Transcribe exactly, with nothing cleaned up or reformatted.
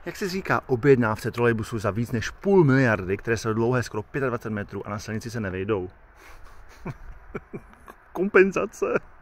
Jak se říká objednávce trolejbusu za víc než půl miliardy, které jsou dlouhé skoro dvacet pět metrů a na silnici se nevejdou? Kompenzace.